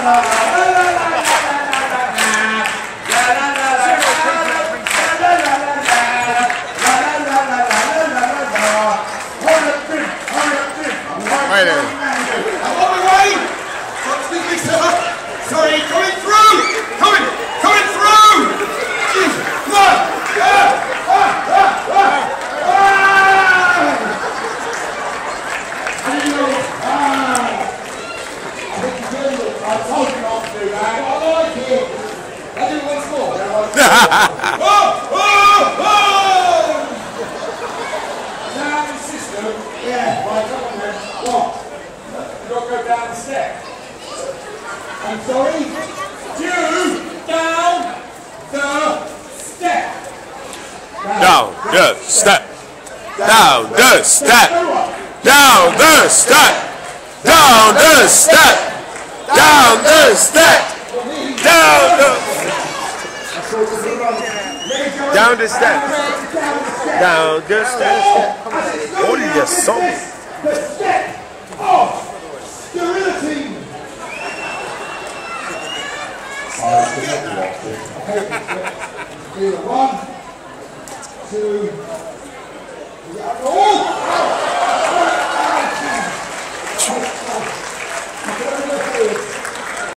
Right there. I'm on my way! Sorry, coming through! Coming through! Come on! I told you not to do that. I like it. I'll do it once more. Now the system. Yeah, right, come on then. What? You've got to go down the step. I'm sorry? You down the step. Down the step. Down the step. Down the step. Down the step. Down the step. Down the Down the step. Down the step. What are you saying? The step of sterility. One, two, oh!